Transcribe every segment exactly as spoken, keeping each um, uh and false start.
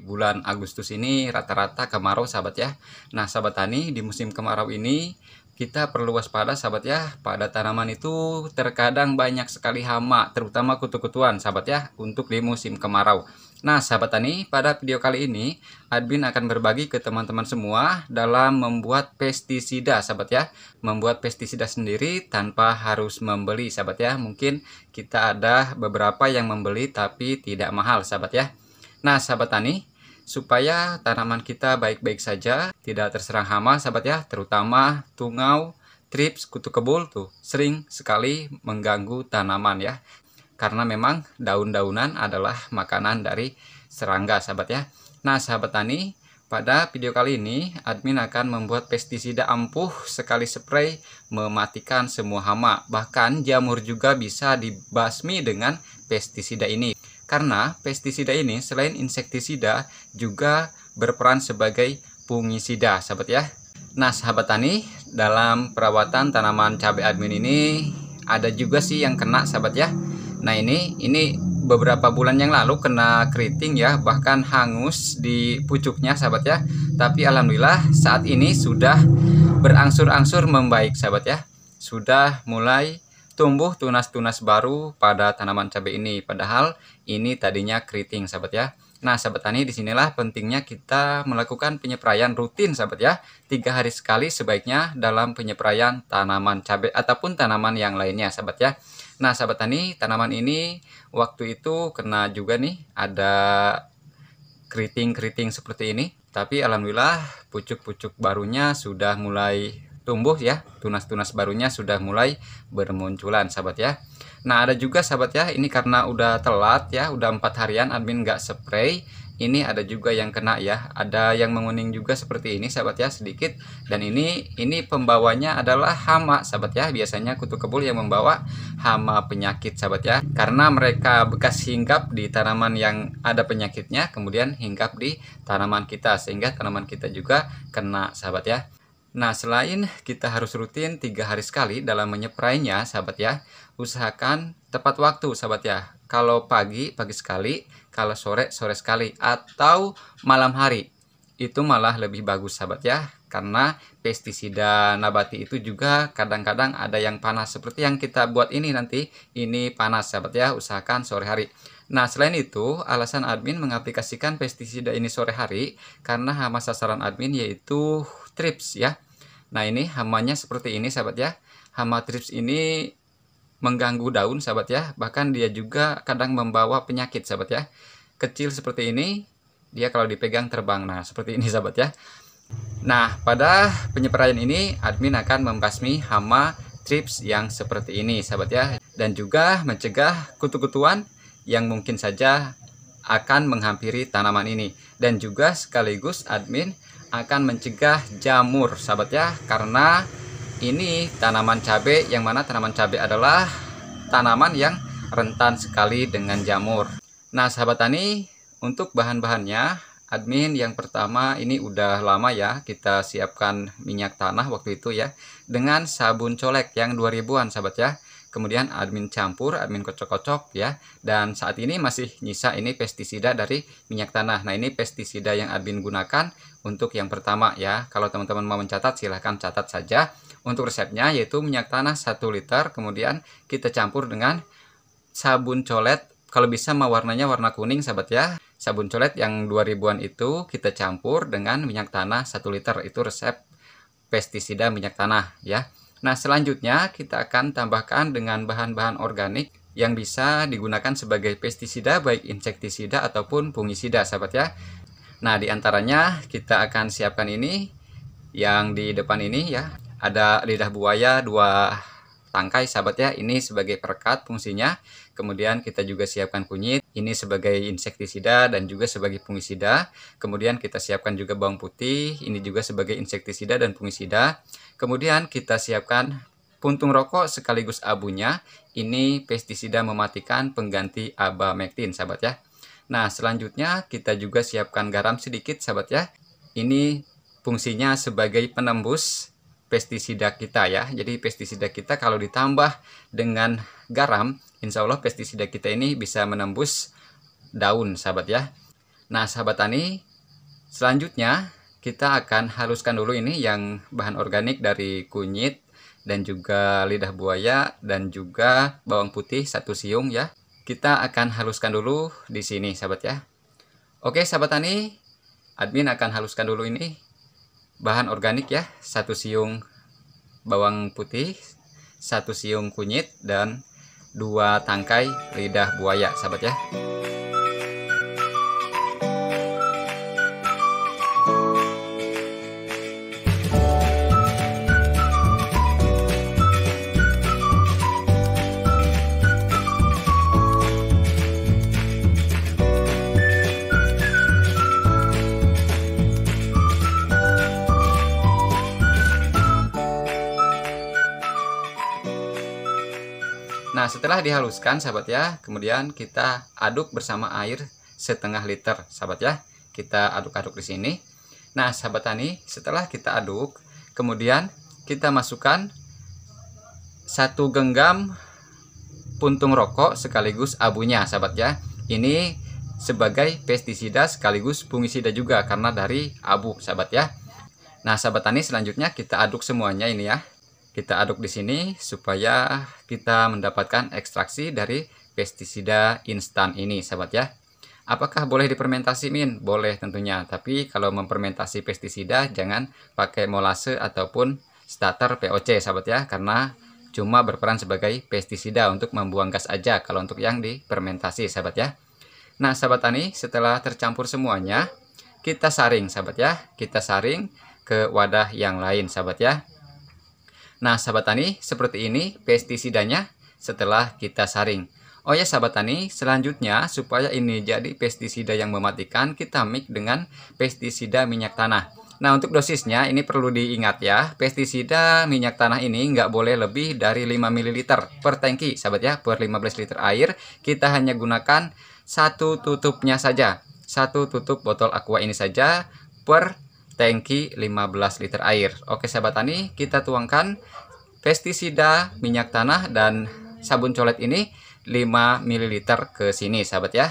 bulan Agustus ini rata-rata kemarau sahabat ya. Nah sahabat tani, di musim kemarau ini kita perlu waspada sahabat ya, pada tanaman itu terkadang banyak sekali hama, terutama kutu-kutuan sahabat ya, untuk di musim kemarau. Nah sahabat tani, pada video kali ini admin akan berbagi ke teman-teman semua dalam membuat pestisida sahabat ya, membuat pestisida sendiri tanpa harus membeli sahabat ya. Mungkin kita ada beberapa yang membeli tapi tidak mahal sahabat ya. Nah sahabat tani, supaya tanaman kita baik-baik saja, tidak terserang hama sahabat ya, terutama tungau, trips, kutu kebul tuh sering sekali mengganggu tanaman ya. Karena memang daun-daunan adalah makanan dari serangga sahabat ya. Nah sahabat tani, pada video kali ini admin akan membuat pestisida ampuh sekali spray mematikan semua hama. Bahkan jamur juga bisa dibasmi dengan pestisida ini. Karena pestisida ini selain insektisida juga berperan sebagai fungisida sahabat ya. Nah sahabat tani, dalam perawatan tanaman cabai admin ini ada juga sih yang kena sahabat ya. Nah ini ini beberapa bulan yang lalu kena keriting ya, bahkan hangus di pucuknya sahabat ya. Tapi alhamdulillah saat ini sudah berangsur-angsur membaik sahabat ya. Sudah mulai tumbuh tunas-tunas baru pada tanaman cabai ini, padahal ini tadinya keriting sahabat ya. Nah sahabat tani, disinilah pentingnya kita melakukan penyepraian rutin sahabat ya, tiga hari sekali sebaiknya dalam penyepraian tanaman cabai ataupun tanaman yang lainnya sahabat ya. Nah sahabat tani, tanaman ini waktu itu kena juga nih ada keriting-keriting seperti ini, tapi alhamdulillah pucuk-pucuk barunya sudah mulai tumbuh ya, tunas-tunas barunya sudah mulai bermunculan sahabat ya. Nah ada juga sahabat ya, ini karena udah telat ya, udah empat harian admin nggak spray, ini ada juga yang kena ya, ada yang menguning juga seperti ini sahabat ya sedikit. Dan ini ini pembawanya adalah hama sahabat ya, biasanya kutu kebul yang membawa hama penyakit sahabat ya, karena mereka bekas hinggap di tanaman yang ada penyakitnya, kemudian hinggap di tanaman kita sehingga tanaman kita juga kena sahabat ya. Nah selain kita harus rutin tiga hari sekali dalam menyeprainya sahabat ya, usahakan tepat waktu sahabat ya. Kalau pagi, pagi sekali, kalau sore, sore sekali, atau malam hari, itu malah lebih bagus sahabat ya. Karena pestisida nabati itu juga kadang-kadang ada yang panas, seperti yang kita buat ini nanti, ini panas sahabat ya, usahakan sore hari. Nah selain itu, alasan admin mengaplikasikan pestisida ini sore hari karena hama sasaran admin yaitu trips ya. Nah ini hamanya seperti ini sahabat ya. Hama trips ini mengganggu daun sahabat ya, bahkan dia juga kadang membawa penyakit sahabat ya. Kecil seperti ini, dia kalau dipegang terbang. Nah seperti ini sahabat ya. Nah pada penyepraian ini admin akan membasmi hama trips yang seperti ini sahabat ya, dan juga mencegah kutu-kutuan yang mungkin saja akan menghampiri tanaman ini, dan juga sekaligus admin akan mencegah jamur sahabat ya, karena ini tanaman cabai yang mana tanaman cabai adalah tanaman yang rentan sekali dengan jamur. Nah sahabat tani, untuk bahan-bahannya admin yang pertama ini udah lama ya kita siapkan minyak tanah waktu itu ya, dengan sabun colek yang dua ribuan sahabat ya. Kemudian admin campur, admin kocok-kocok ya, dan saat ini masih nyisa ini pestisida dari minyak tanah. Nah ini pestisida yang admin gunakan untuk yang pertama ya. Kalau teman-teman mau mencatat silahkan catat saja. Untuk resepnya yaitu minyak tanah satu liter, kemudian kita campur dengan sabun colet, kalau bisa mau warnanya warna kuning sahabat ya. Sabun colet yang dua ribuan itu kita campur dengan minyak tanah satu liter, itu resep pestisida minyak tanah ya. Nah selanjutnya kita akan tambahkan dengan bahan-bahan organik yang bisa digunakan sebagai pestisida baik insektisida ataupun fungisida sahabat ya. Nah diantaranya kita akan siapkan ini yang di depan ini ya, ada lidah buaya dua tangkai sahabat ya, ini sebagai perekat fungsinya. Kemudian kita juga siapkan kunyit, ini sebagai insektisida dan juga sebagai fungisida. Kemudian kita siapkan juga bawang putih, ini juga sebagai insektisida dan fungisida. Kemudian kita siapkan puntung rokok sekaligus abunya, ini pestisida mematikan pengganti abamectin sahabat ya. Nah selanjutnya kita juga siapkan garam sedikit sahabat ya, ini fungsinya sebagai penembus pestisida kita ya. Jadi pestisida kita kalau ditambah dengan garam, insya Allah pestisida kita ini bisa menembus daun sahabat ya. Nah sahabat tani, selanjutnya kita akan haluskan dulu ini yang bahan organik dari kunyit dan juga lidah buaya dan juga bawang putih satu siung ya. Kita akan haluskan dulu di sini sahabat ya. Oke sahabat tani, admin akan haluskan dulu ini bahan organik ya, satu siung bawang putih, satu siung kunyit, dan dua tangkai lidah buaya sahabat ya. Nah setelah dihaluskan sahabat ya, kemudian kita aduk bersama air setengah liter sahabat ya. Kita aduk-aduk di sini. Nah sahabat tani, setelah kita aduk, kemudian kita masukkan satu genggam puntung rokok sekaligus abunya sahabat ya. Ini sebagai pestisida sekaligus fungisida juga karena dari abu sahabat ya. Nah sahabat tani, selanjutnya kita aduk semuanya ini ya. Kita aduk di sini supaya kita mendapatkan ekstraksi dari pestisida instan ini sahabat ya. Apakah boleh difermentasi Min? Boleh tentunya, tapi kalau memfermentasi pestisida jangan pakai molase ataupun starter P O C sahabat ya, karena cuma berperan sebagai pestisida untuk membuang gas aja kalau untuk yang difermentasi sahabat ya. Nah sahabat tani, setelah tercampur semuanya kita saring sahabat ya. Kita saring ke wadah yang lain sahabat ya. Nah sahabat tani, seperti ini pestisidanya setelah kita saring. Oh ya sahabat tani, selanjutnya supaya ini jadi pestisida yang mematikan, kita mix dengan pestisida minyak tanah. Nah untuk dosisnya ini perlu diingat ya, pestisida minyak tanah ini nggak boleh lebih dari lima mililiter per tangki sahabat ya. Per lima belas liter air kita hanya gunakan satu tutupnya saja, satu tutup botol aqua ini saja per tangki lima belas liter air. Oke sahabat tani, kita tuangkan pestisida minyak tanah dan sabun colet ini lima mililiter ke sini sahabat ya.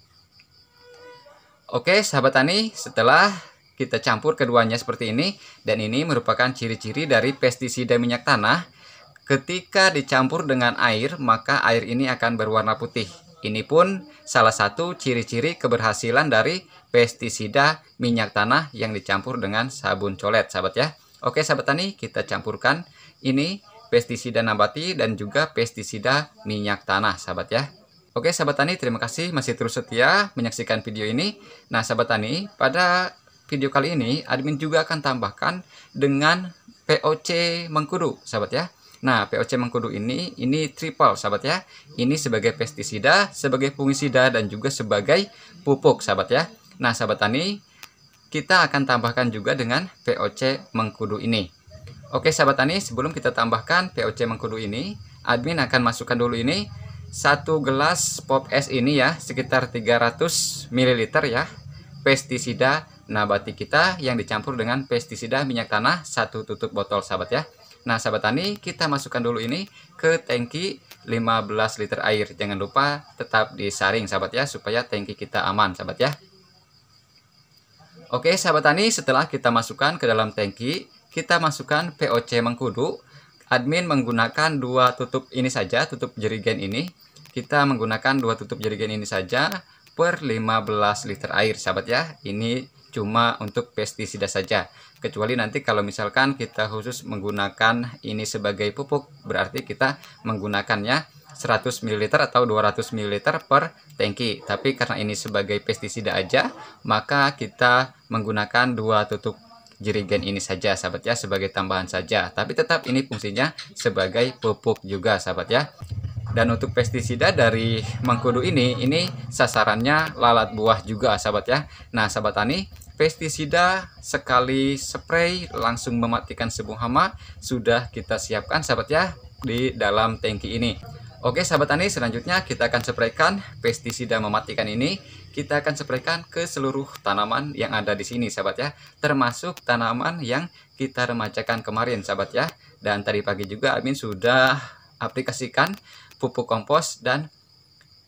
Oke sahabat tani, setelah kita campur keduanya seperti ini, dan ini merupakan ciri-ciri dari pestisida minyak tanah. Ketika dicampur dengan air, maka air ini akan berwarna putih. Ini pun salah satu ciri-ciri keberhasilan dari pestisida minyak tanah yang dicampur dengan sabun colet sahabat ya. Oke sahabat tani, kita campurkan ini pestisida nabati dan juga pestisida minyak tanah sahabat ya. Oke sahabat tani, terima kasih masih terus setia menyaksikan video ini. Nah sahabat tani, pada video kali ini admin juga akan tambahkan dengan P O C mengkudu sahabat ya. Nah, P O C mengkudu ini, ini triple sahabat ya. Ini sebagai pestisida, sebagai fungisida, dan juga sebagai pupuk sahabat ya. Nah, sahabat tani, kita akan tambahkan juga dengan P O C mengkudu ini. Oke sahabat tani, sebelum kita tambahkan P O C mengkudu ini, admin akan masukkan dulu ini satu gelas pop es ini ya, sekitar tiga ratus mililiter ya, pestisida nabati kita yang dicampur dengan pestisida minyak tanah satu tutup botol sahabat ya. Nah sahabat tani, kita masukkan dulu ini ke tangki lima belas liter air. Jangan lupa tetap disaring sahabat ya, supaya tangki kita aman sahabat ya. Oke sahabat tani, setelah kita masukkan ke dalam tangki, kita masukkan P O C mengkudu. Admin menggunakan dua tutup ini saja, tutup jerigen ini. Kita menggunakan dua tutup jerigen ini saja per lima belas liter air sahabat ya. Ini cuma untuk pestisida saja. Kecuali nanti kalau misalkan kita khusus menggunakan ini sebagai pupuk, berarti kita menggunakannya seratus mililiter atau dua ratus mililiter per tangki. Tapi karena ini sebagai pestisida aja, maka kita menggunakan dua tutup jerigen ini saja sahabat ya, sebagai tambahan saja. Tapi tetap ini fungsinya sebagai pupuk juga sahabat ya. Dan untuk pestisida dari mengkudu ini, ini sasarannya lalat buah juga sahabat ya. Nah sahabat tani, pestisida sekali spray langsung mematikan sebuah hama sudah kita siapkan sahabat ya di dalam tangki ini. Oke sahabat tani, selanjutnya kita akan spraykan pestisida mematikan ini. Kita akan spraykan ke seluruh tanaman yang ada di sini sahabat ya, termasuk tanaman yang kita remajakan kemarin sahabat ya. Dan tadi pagi juga admin sudah aplikasikan pupuk kompos dan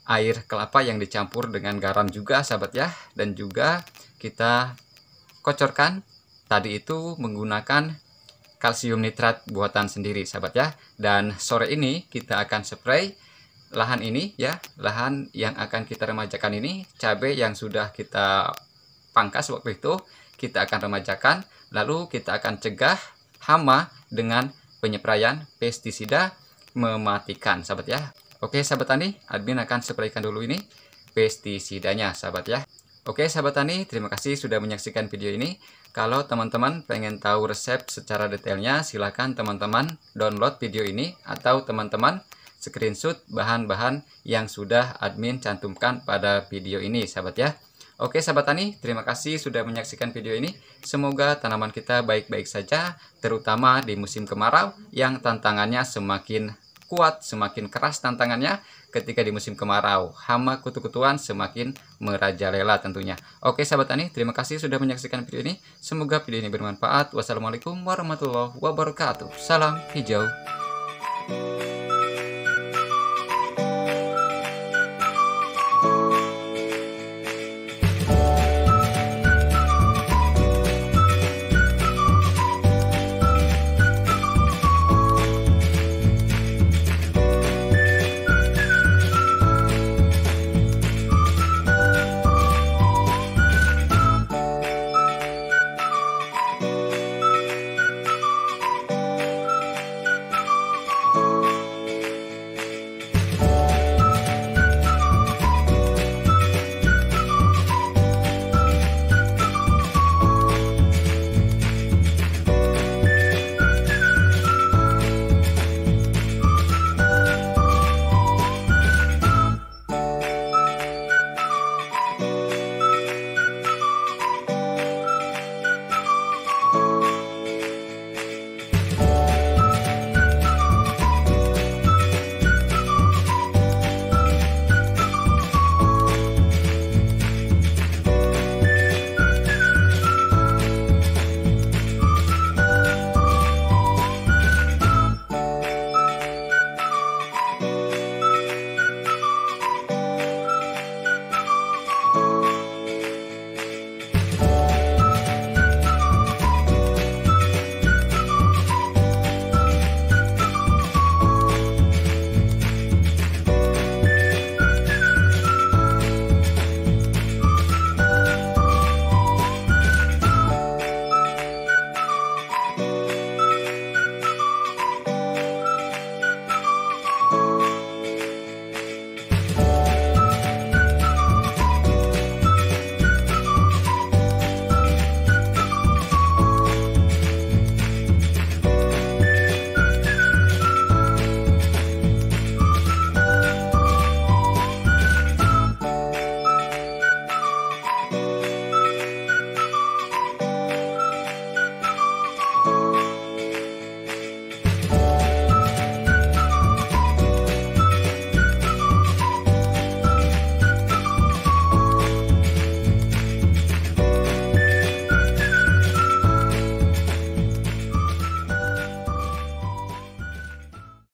air kelapa yang dicampur dengan garam juga sahabat ya, dan juga kita kocorkan tadi itu menggunakan kalsium nitrat buatan sendiri sahabat ya. Dan sore ini kita akan spray lahan ini ya, lahan yang akan kita remajakan ini, cabai yang sudah kita pangkas waktu itu kita akan remajakan, lalu kita akan cegah hama dengan penyepraian pestisida mematikan sahabat ya. Oke sahabat tani, admin akan spraykan dulu ini pestisidanya sahabat ya. Oke sahabat tani, terima kasih sudah menyaksikan video ini. Kalau teman-teman pengen tahu resep secara detailnya, silahkan teman-teman download video ini atau teman-teman screenshot bahan-bahan yang sudah admin cantumkan pada video ini sahabat ya. Oke sahabat tani, terima kasih sudah menyaksikan video ini. Semoga tanaman kita baik-baik saja, terutama di musim kemarau yang tantangannya semakin kuat, semakin keras tantangannya ketika di musim kemarau. Hama kutu-kutuan semakin merajalela tentunya. Oke sahabat tani, terima kasih sudah menyaksikan video ini. Semoga video ini bermanfaat. Wassalamualaikum warahmatullahi wabarakatuh. Salam hijau.